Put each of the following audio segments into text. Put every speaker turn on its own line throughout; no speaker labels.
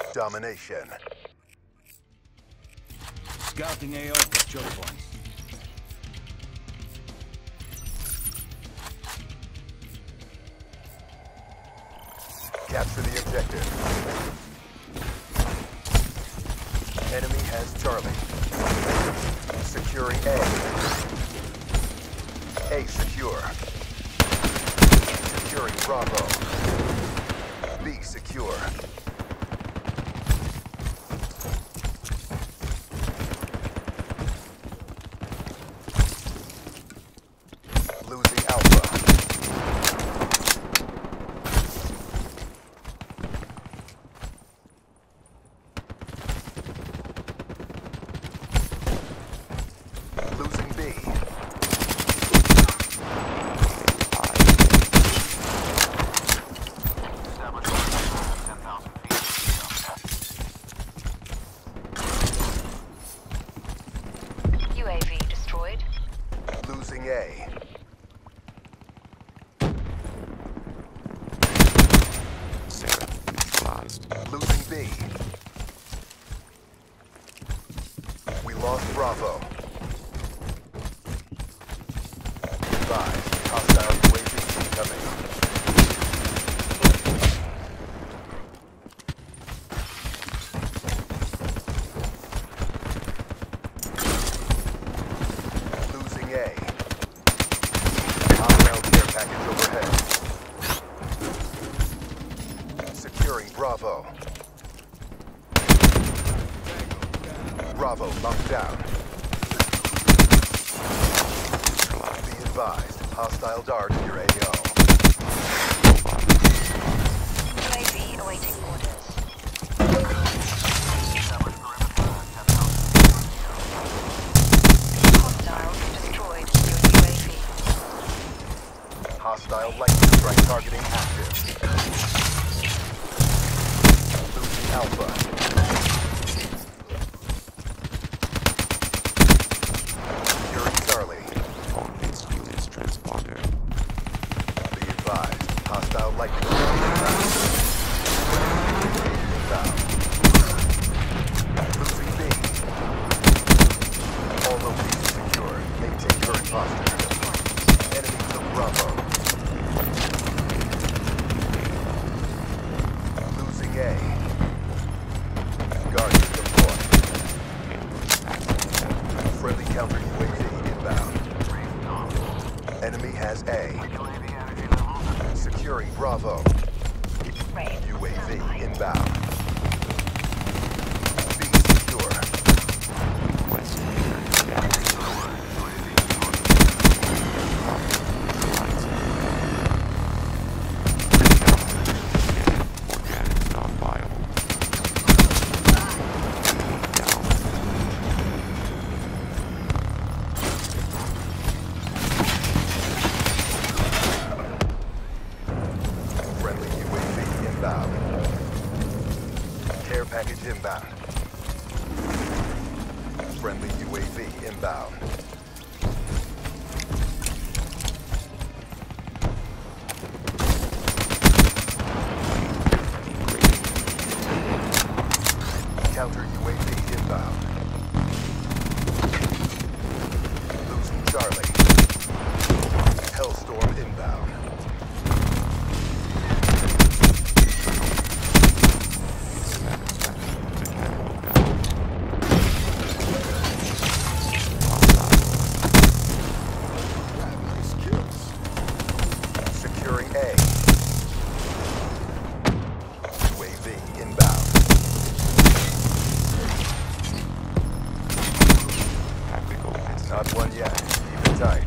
Domination.
Scouting AO for choke points.
Capture the objective. Enemy has Charlie. Securing A. A secure. Securing Bravo. B secure. Losing Alpha. Losing B.
UAV destroyed.
Losing A. Losing B. We lost Bravo. Advise, hostile UAV incoming. Losing A. Hostile care package overhead. Securing Bravo. Bravo locked down. Be advised, hostile dart near AO.
UAV awaiting orders. Hostile destroyed your UAV.
Hostile lightning strike targeting active. Losing Alpha. Securing Charlie. Be advised, hostile lightning strike inbound. Losing B. All locations secured. Maintain current posture. Enemy took Bravo. Losing A. Guardian deployed. Friendly counter UAV inbound. Enemy has A. Securing Bravo. UAV inbound. B secure. Friendly UAV inbound. Care package inbound. Friendly UAV inbound. Counter UAV inbound. Losing Charlie. Hellstorm inbound. Securing A. UAV inbound. Not one yet. Keep it tight.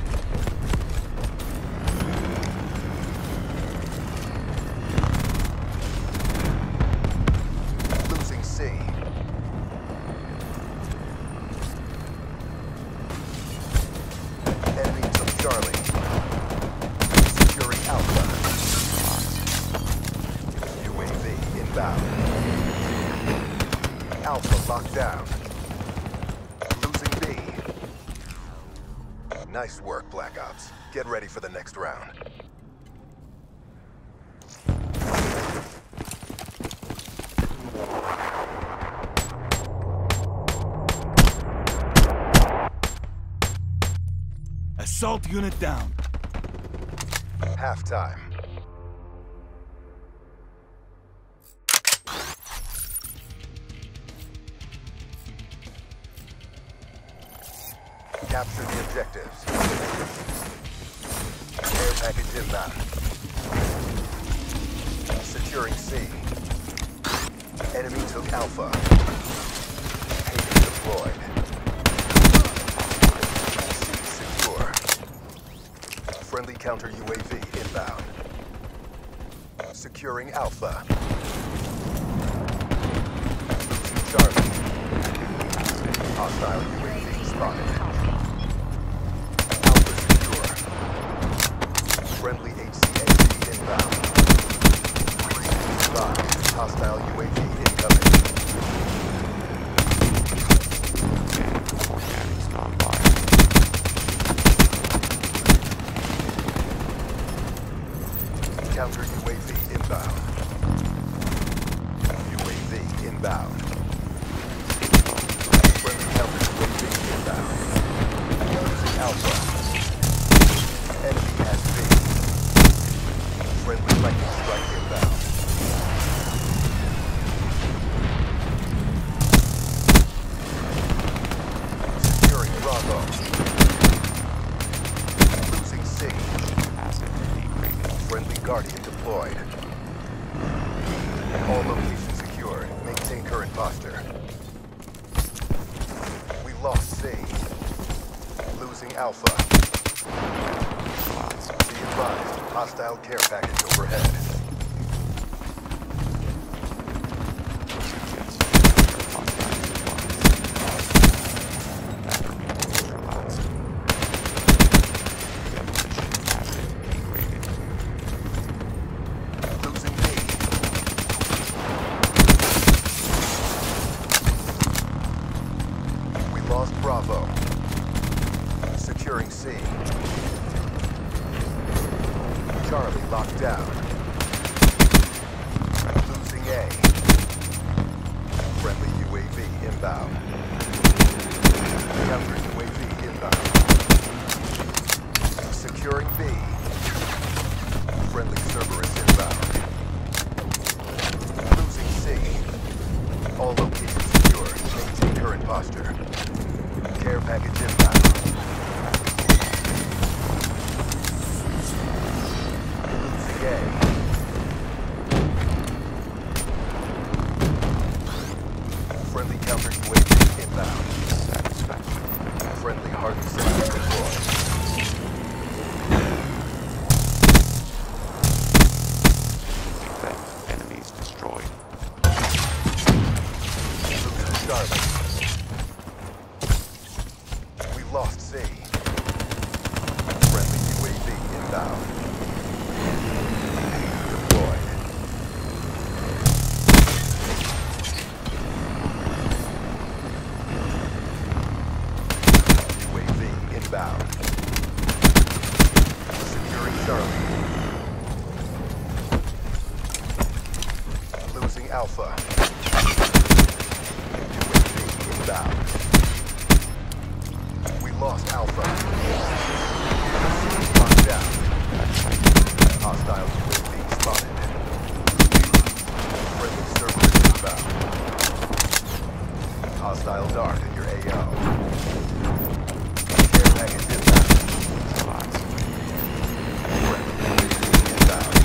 Losing C. Enemy took Charlie. Securing Alpha. UAV inbound. Alpha locked down. Losing B. Nice work, Black Ops. Get ready for the next round.
Assault unit down.
Halftime. Capture the objectives. Air package inbound. Securing C. Enemy took Alpha. Haven deployed. C secure. Friendly counter UAV inbound. Securing Alpha. Losing Charlie. Hostile UAV spotted. Alpha secure. Friendly HCAV inbound. Advised. Hostile UAV incoming. Counter UAV inbound. UAV inbound. Friendly counter UAV inbound. Losing Alpha. Enemy has B. Friendly lightning strike inbound. Securing Bravo. Losing C. Friendly Guardian deployed. All locations secured. Maintain current posture. We lost C. Losing Alpha. Be advised. Hostile care package overhead. Losing B. We lost Bravo. Securing C. Charlie locked down. Losing A. Friendly UAV inbound. Counter UAV inbound. Securing B. Friendly Cerberus inbound. Losing C. All locations secured. Maintain current posture. Care package inbound. Losing A. Friendly counter UAV inbound. Friendly hardened system deployed.
Enemies destroyed.
Losing Charlie. We lost C. Friendly UAV inbound. Deployed. UAV inbound. Securing Charlie. Losing Alpha. UAV inbound. We lost Alpha. Locked down. Hostile UAV spotted. Friendly Cerberus inbound. Hostile dart in your AO. Care package inbound. Friendly UAV inbound.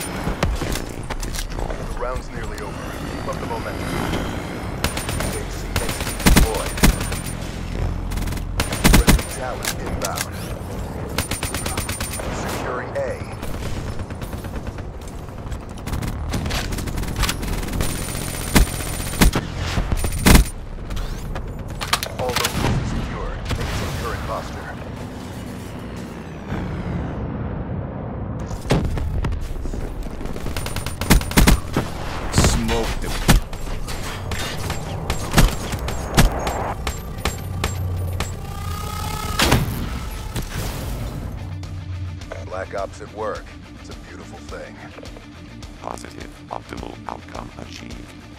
The round's nearly over. Keep up the momentum. HCXD deployed. Friendly Talon inbound. Securing A. All locations secured. Maintain current posture.
Smoke them.
Black Ops at work. It's a beautiful thing.
Positive, optimal outcome achieved.